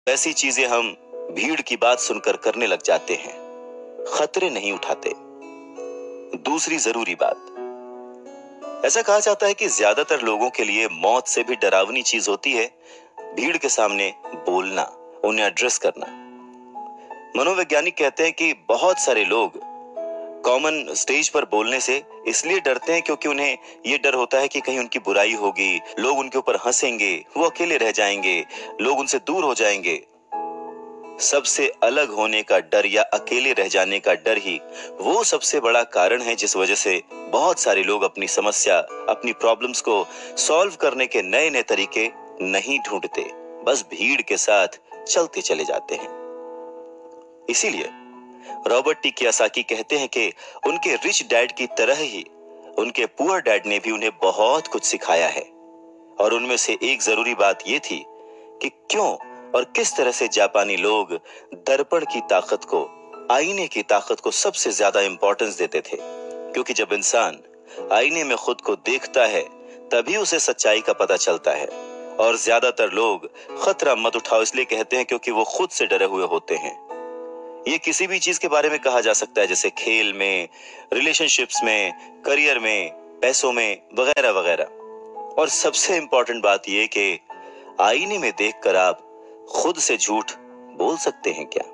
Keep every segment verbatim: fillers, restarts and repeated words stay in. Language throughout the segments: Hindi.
ऐसी चीजें हम भीड़ की बात सुनकर करने लग जाते हैं, खतरे नहीं उठाते। दूसरी जरूरी बात, ऐसा कहा जाता है कि ज्यादातर लोगों के लिए मौत से भी डरावनी चीज होती है भीड़ के सामने बोलना, उन्हें एड्रेस करना। मनोवैज्ञानिक कहते हैं कि बहुत सारे लोग कॉमन स्टेज पर बोलने से इसलिए डरते हैं क्योंकि उन्हें यह डर होता है कि कहीं उनकी बुराई होगी, लोग उनके ऊपर हंसेंगे, वो अकेले रह जाएंगे, लोग उनसे दूर हो जाएंगे। सबसे अलग होने का डर या अकेले रह जाने का डर ही वो सबसे बड़ा कारण है जिस वजह से बहुत सारे लोग अपनी समस्या, अपनी प्रॉब्लम्स को सॉल्व करने के नए नए तरीके नहीं ढूंढते, बस भीड़ के साथ चलते चले जाते हैं। इसीलिए रॉबर्ट टी कियोसाकी कहते हैं कि उनके रिच डैड की तरह ही उनके पुअर डैड ने भी उन्हें बहुत कुछ सिखाया है, और उनमें से एक जरूरी बात यह थी कि क्यों और किस तरह से जापानी लोग दर्पण की ताकत को, आईने की ताकत को सबसे ज्यादा इंपॉर्टेंस देते थे, क्योंकि जब इंसान आईने में खुद को देखता है तभी उसे सच्चाई का पता चलता है। और ज्यादातर लोग खतरा मत उठाओ इसलिए कहते हैं क्योंकि वो खुद से डरे हुए होते हैं। ये किसी भी चीज के बारे में कहा जा सकता है, जैसे खेल में, रिलेशनशिप्स में, करियर में, पैसों में, वगैरह वगैरह। और सबसे इंपॉर्टेंट बात यह कि आईने में देखकर आप खुद से झूठ बोल सकते हैं क्या?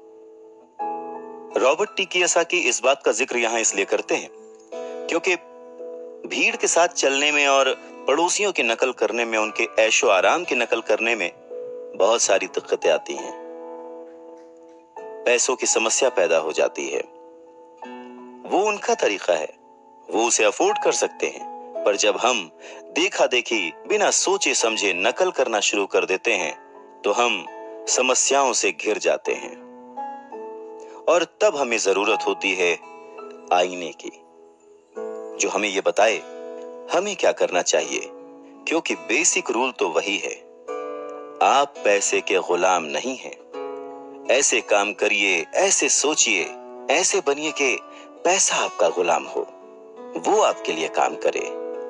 रॉबर्ट टी कियोसाकी इस बात का जिक्र यहां इसलिए करते हैं क्योंकि भीड़ के साथ चलने में और पड़ोसियों की नकल करने में, उनके ऐशो आराम की नकल करने में बहुत सारी दिक्कतें आती हैं। पैसों की समस्या पैदा हो जाती है। वो उनका तरीका है, वो उसे अफोर्ड कर सकते हैं, पर जब हम देखा देखी बिना सोचे समझे नकल करना शुरू कर देते हैं तो हम समस्याओं से घिर जाते हैं। और तब हमें जरूरत होती है आईने की, जो हमें यह बताए हमें क्या करना चाहिए, क्योंकि बेसिक रूल तो वही है, आप पैसे के गुलाम नहीं हैं। ऐसे काम करिए, ऐसे सोचिए, ऐसे बनिए कि पैसा आपका गुलाम हो, वो आपके लिए काम करे।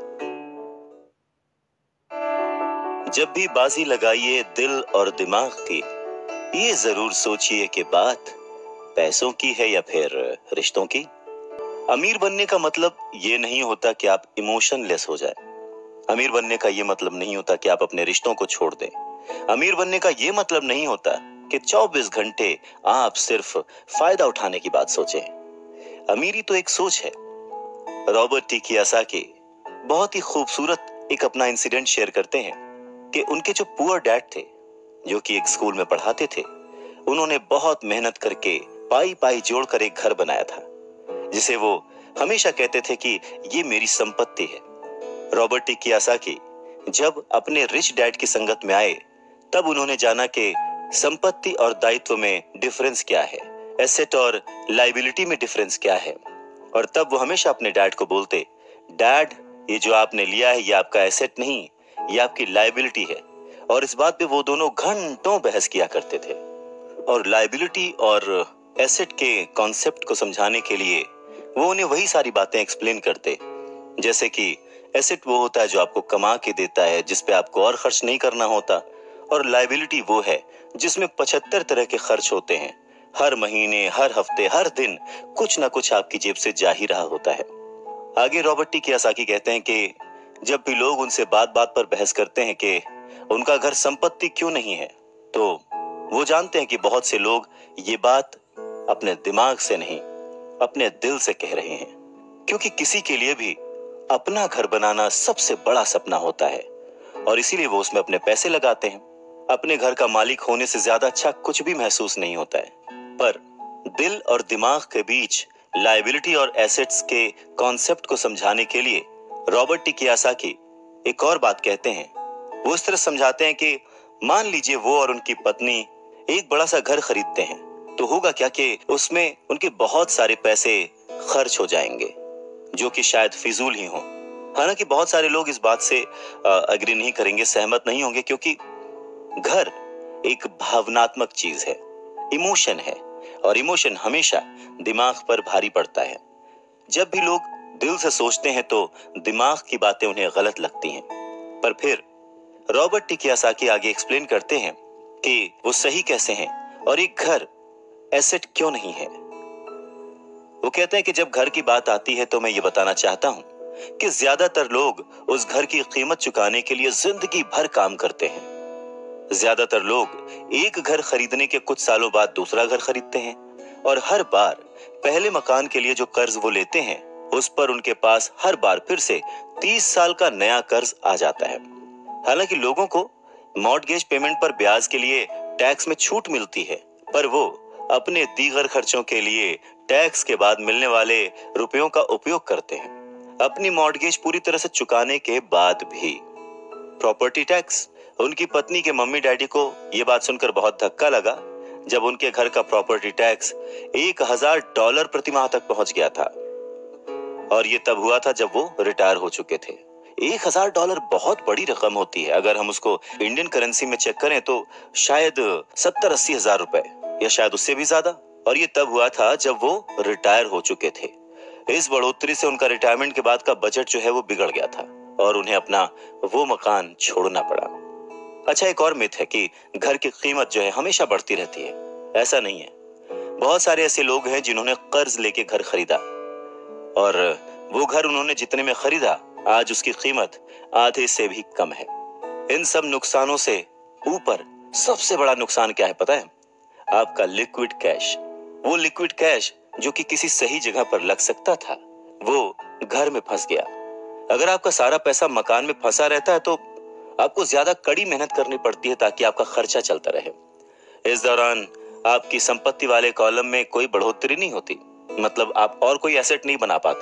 जब भी बाजी लगाइए दिल और दिमाग की, ये जरूर सोचिए कि बात पैसों की है या फिर रिश्तों की। अमीर बनने का मतलब ये नहीं होता कि आप इमोशनलेस हो जाए। अमीर बनने का ये मतलब नहीं होता कि आप अपने रिश्तों को छोड़ दें। अमीर बनने का ये मतलब नहीं होता कि चौबीस घंटे आप सिर्फ फायदा उठाने की बात सोचें। अमीरी तो एक सोच है। रॉबर्ट टी कियोसाकी बहुत ही खूबसूरत एक अपना इंसिडेंट शेयर करते हैं कि उनके जो पुअर डैड थे, जो कि एक स्कूल में पढ़ाते थे, उन्होंने बहुत मेहनत करके पाई पाई जोड़कर एक घर बनाया था, जिसे वो हमेशा कहते थे कि ये मेरी संपत्ति है। रॉबर्ट टी कियोसाकी जब अपने रिच डैड की संगत में आए तब उन्होंने जाना कि संपत्ति और दायित्व में डिफरेंस क्या है, एसेट और लायबिलिटी में डिफरेंस क्या है। और तब वो हमेशा अपने डैड को बोलते, डैड ये जो आपने लिया है ये आपका एसेट नहीं, ये आपकी लायबिलिटी है। और इस बात पे वो दोनों घंटों बहस किया करते थे। और लायबिलिटी और एसेट के कॉन्सेप्ट को समझाने के लिए वो उन्हें वही सारी बातें एक्सप्लेन करते, जैसे कि एसेट वो होता है जो आपको कमा के देता है, जिसपे आपको और खर्च नहीं करना होता, और लायबिलिटी वो है जिसमें पचहत्तर तरह के खर्च होते हैं। हर महीने, हर हफ्ते, हर दिन कुछ ना कुछ आपकी जेब से जा ही रहा होता है। आगे रॉबर्ट टी कियोसाकी कहते हैं कि जब भी लोग उनसे बात बात पर बहस करते हैं कि उनका घर संपत्ति क्यों नहीं है, तो वो जानते हैं कि बहुत से लोग ये बात अपने दिमाग से नहीं, अपने दिल से कह रहे हैं, क्योंकि किसी के लिए भी अपना घर बनाना सबसे बड़ा सपना होता है और इसीलिए वो उसमें अपने पैसे लगाते हैं। अपने घर का मालिक होने से ज्यादा अच्छा कुछ भी महसूस नहीं होता है। पर दिल और दिमाग के बीच लायबिलिटी और एसेट्स के कॉन्सेप्ट को समझाने के लिए रॉबर्ट टी कियोसाकी एक और बात कहते हैं। वो इस तरह समझाते हैं कि मान लीजिए वो और उनकी पत्नी एक बड़ा सा घर खरीदते हैं, तो होगा क्या कि उसमें उनके बहुत सारे पैसे खर्च हो जाएंगे, जो कि शायद फिजूल ही हो। हालांकि बहुत सारे लोग इस बात से अग्री नहीं करेंगे, सहमत नहीं होंगे, क्योंकि घर एक भावनात्मक चीज है, इमोशन है, और इमोशन हमेशा दिमाग पर भारी पड़ता है। जब भी लोग दिल से सोचते हैं तो दिमाग की बातें उन्हें गलत लगती हैं। पर फिर रॉबर्ट टी कियोसाकी आगे एक्सप्लेन करते हैं कि वो सही कैसे हैं और एक घर एसेट क्यों नहीं है। वो कहते हैं कि जब घर की बात आती है तो मैं ये बताना चाहता हूं कि ज्यादातर लोग उस घर की कीमत चुकाने के लिए जिंदगी भर काम करते हैं। ज्यादातर लोग एक घर खरीदने के कुछ सालों बाद दूसरा घर खरीदते हैं और हर बार पहले मकान के लिए जो कर्ज वो लेते हैं उस पर उनके पास हर बार फिर से तीस साल का नया कर्ज आ जाता है। हालांकि लोगों को मॉर्टगेज पेमेंट पर ब्याज के लिए टैक्स में छूट मिलती है, पर वो अपने दीगर खर्चों के लिए टैक्स के बाद मिलने वाले रुपयों का उपयोग करते हैं। अपनी मॉर्टगेज पूरी तरह से चुकाने के बाद भी प्रॉपर्टी टैक्स। उनकी पत्नी के मम्मी डैडी को यह बात सुनकर बहुत धक्का लगा जब उनके घर का प्रॉपर्टी टैक्स एक हजार डॉलर प्रति माह तक पहुंच गया था, और ये तब हुआ था जब वो रिटायर हो चुके थे। एक हजार डॉलर बहुत बड़ी रकम होती है। अगर हम उसको इंडियन करेंसी में चेक करें तो शायद सत्तर अस्सी हजार रुपए या शायद उससे भी ज्यादा। और ये तब हुआ था जब वो रिटायर हो चुके थे। इस बढ़ोतरी से उनका रिटायरमेंट के बाद का बजट जो है वो बिगड़ गया था और उन्हें अपना वो मकान छोड़ना पड़ा। अच्छा, एक और मिथ है कि घर की कीमत जो है हमेशा बढ़ती रहती है। ऐसा नहीं है। बहुत सारे ऐसे लोग हैं जिन्होंने कर्ज लेके घर खरीदा और वो घर उन्होंने जितने में खरीदा आज उसकी कीमत आधे से भी कम है। इन सब नुकसानों से ऊपर सबसे बड़ा नुकसान क्या है पता है? आपका लिक्विड कैश। वो लिक्विड कैश जो कि किसी सही जगह पर लग सकता था वो घर में फंस गया। अगर आपका सारा पैसा मकान में फंसा रहता है तो आपको ज्यादा कड़ी मेहनत करनी पड़ती है ताकि आपका खर्चा चलता रहे। इस दौरान आपकी संपत्ति वाले कॉलम में कोई बढ़ोतरी नहीं होती, मतलब आप और कोई एसेट नहीं बना पाते।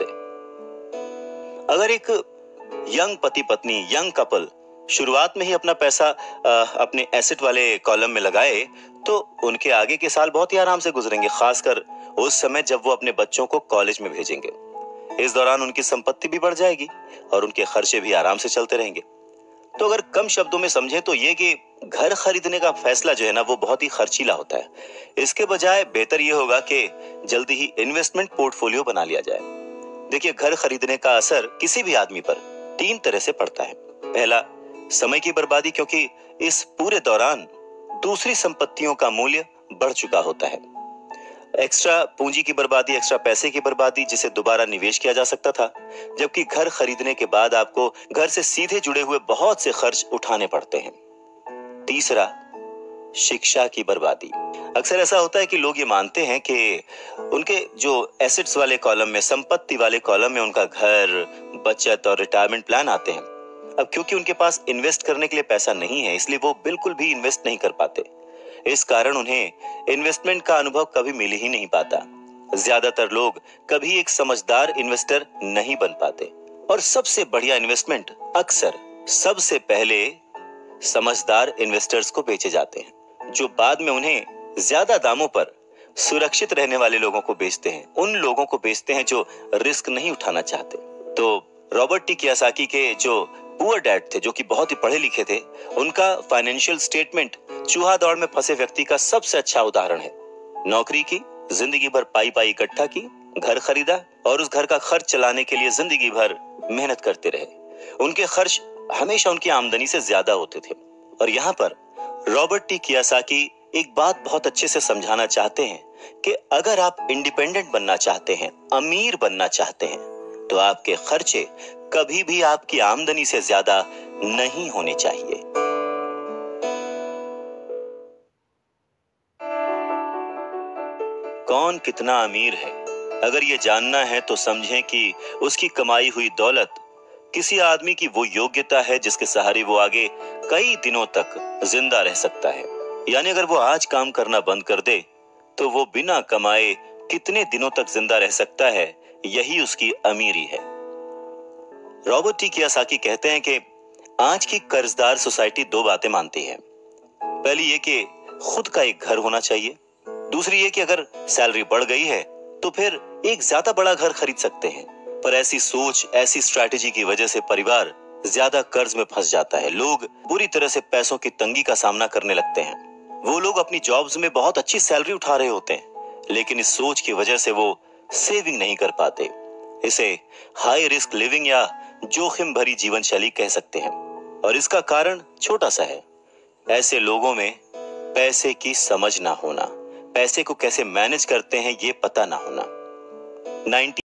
अगर एक यंग पति पत्नी, यंग कपल शुरुआत में ही अपना पैसा आ, अपने एसेट वाले कॉलम में लगाए तो उनके आगे के साल बहुत ही आराम से गुजरेंगे, खासकर उस समय जब वो अपने बच्चों को कॉलेज में भेजेंगे। इस दौरान उनकी संपत्ति भी बढ़ जाएगी और उनके खर्चे भी आराम से चलते रहेंगे। तो अगर कम शब्दों में समझे तो ये कि घर खरीदने का फैसला जो है ना वो बहुत ही खर्चीला होता है। इसके बजाय बेहतर ये होगा कि जल्दी ही इन्वेस्टमेंट पोर्टफोलियो बना लिया जाए। देखिए, घर खरीदने का असर किसी भी आदमी पर तीन तरह से पड़ता है। पहला, समय की बर्बादी, क्योंकि इस पूरे दौरान दूसरी संपत्तियों का मूल्य बढ़ चुका होता है। एक्स्ट्रा पूंजी की बर्बादी, एक्स्ट्रा पैसे की बर्बादी जिसे दोबारा निवेश किया जा सकता था, जबकि घर खरीदने के बाद आपको घर से सीधे जुड़े हुए बहुत से खर्च उठाने पड़ते हैं। तीसरा, शिक्षा की बर्बादी। अक्सर ऐसा होता है कि लोग ये मानते हैं कि उनके जो एसेट्स वाले कॉलम में, संपत्ति वाले कॉलम में उनका घर, बचत और रिटायरमेंट प्लान आते हैं। अब क्योंकि उनके पास इन्वेस्ट करने के लिए पैसा नहीं है इसलिए वो बिल्कुल भी इन्वेस्ट नहीं कर पाते। इस कारण उन्हें इन्वेस्टमेंट का अनुभव कभी मिल ही नहीं पाता। ज्यादातर लोग कभी एक समझदार इन्वेस्टर नहीं बन पाते और सबसे बढ़िया इन्वेस्टमेंट अक्सर सबसे पहले समझदार इन्वेस्टर्स को बेचे जाते हैं, जो बाद में उन्हें ज्यादा दामों पर सुरक्षित रहने वाले लोगों को बेचते हैं। उन लोगों को बेचते हैं जो रिस्क नहीं उठाना चाहते। तो रॉबर्ट टी कियोसाकी के जो पुअर डैड थे, जो कि बहुत ही पढ़े लिखे थे, उनका फाइनेंशियल स्टेटमेंट चूहा दौड़ में फंसे व्यक्ति का सबसे अच्छा उदाहरण है। नौकरी की, जिंदगी भर पाई पाई इकट्ठा की, घर खरीदा और उस घर का खर्च चलाने के लिए जिंदगी भर मेहनत करते रहे। उनके खर्च हमेशा उनकी आमदनी से ज्यादा होते थे। और यहाँ पर रॉबर्ट टी कियोसाकी एक बात बहुत अच्छे से समझाना चाहते हैं कि अगर आप इंडिपेंडेंट बनना चाहते हैं, अमीर बनना चाहते हैं, तो आपके खर्चे कभी भी आपकी आमदनी से ज्यादा नहीं होने चाहिए। कौन कितना अमीर है, अगर ये जानना है तो समझें कि उसकी कमाई हुई दौलत किसी आदमी की वो योग्यता है जिसके सहारे वो आगे कई दिनों तक जिंदा रह सकता है। यानी अगर वो आज काम करना बंद कर दे तो वो बिना कमाए कितने दिनों तक जिंदा रह सकता है, यही उसकी अमीरी है। रॉबर्ट टी कियोसाकी कहते हैं कि आज की कर्जदार सोसाइटी दो बातें मानती है। पहली ये कि खुद का एक घर होना चाहिए, दूसरी ये कि अगर सैलरी बढ़ गई है तो फिर एक ज्यादा बड़ा घर खरीद सकते हैं। पर ऐसी सोच, ऐसी स्ट्रैटेजी की वजह से परिवार ज्यादा कर्ज में फंस जाता है। लोग बुरी तरह से पैसों की तंगी का सामना करने लगते हैं। वो लोग अपनी जॉब्स में बहुत अच्छी सैलरी उठा रहे होते हैं, लेकिन इस सोच की वजह से वो सेविंग नहीं कर पाते। इसे हाई रिस्क लिविंग या जोखिम भरी जीवन शैली कह सकते हैं। और इसका कारण छोटा सा है। ऐसे लोगों में पैसे की समझ ना होना, पैसे को कैसे मैनेज करते हैं ये पता ना होना। नाइनटीन